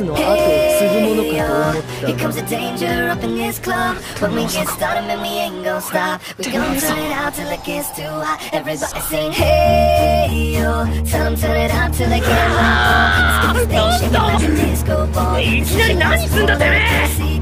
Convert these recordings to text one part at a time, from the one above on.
の後を継ぐものかと思った。 Here comes the danger up in this club. When we get started, man, we ain't gon' stop. We gon' turn it out till it gets too hot. Everybody sing, hey yo. Tell them turn it out till they can't no more. Let's get this thing shaking like a disco ball. いきなり何すんだてめえ。 Hey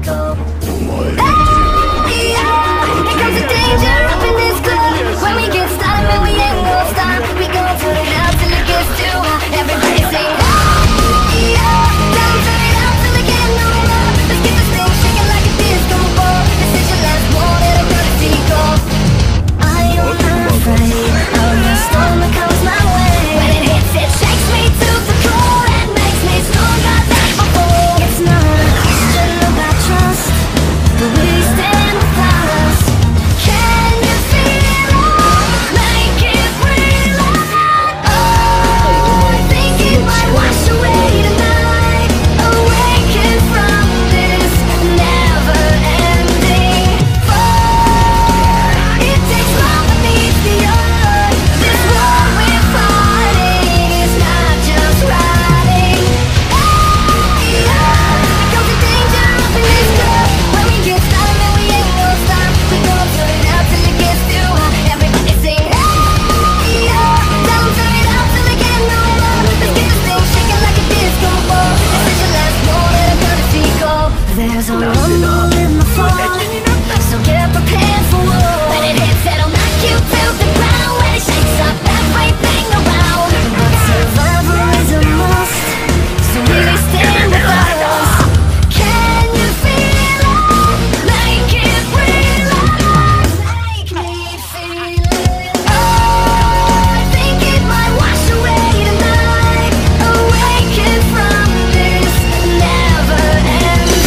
yo. Here comes the danger up in this club. When we get started, man, we ain't gon' stop. We gon' turn it out till it gets too hot. Everybody sing, hey yo. Tell them turn it out till they can't no more. Let's get this thing shaking like a disco ball. This is your last one and I'm gonna see gold. I am not afraid of the storm that comes my way. When it hits, it shakes me to the core and makes me stronger than before. It's not a question about trust, but we stand without us. Can you feel it? Make it real. Oh, I think it might wash away tonight. Awaken from this never-ending fire. It takes love that meets the earth. This war we're fighting is not just riding. Hey, yeah. Comes the danger up in this club. When we get started, man, we ain't gon' stop. We gon' turn it out till it gets too hot. Everybody sing, hey, yeah. Tell 'em turn it out till they can't no more. Let's get this thing shaking like a disco ball. This is your last one and I'm gonna see gold. There's a rumble in the fall, so get prepared for war. When it hits, it'll knock you to the ground. When it shakes up everything around. But survival is a must, so we stand without us. Can you feel it? Make it real. Make me feel it. Oh, I think it might wash away tonight. Awaken from this never-ending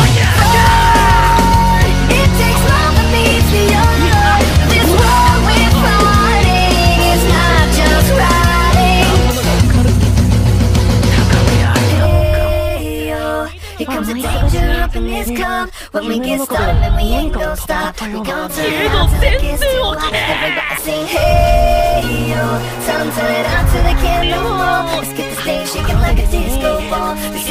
fire. It takes love that meets the earth. This war we're fighting is not just riding. Hey, yo. Here comes the danger up in this club. When we get started, man, we ain't gon' stop. We gon' turn it out till it gets too hot. Everybody sing, hey yo. Tell 'em turn it out till they can't no more. Let's get this thing shaking like a disco ball. This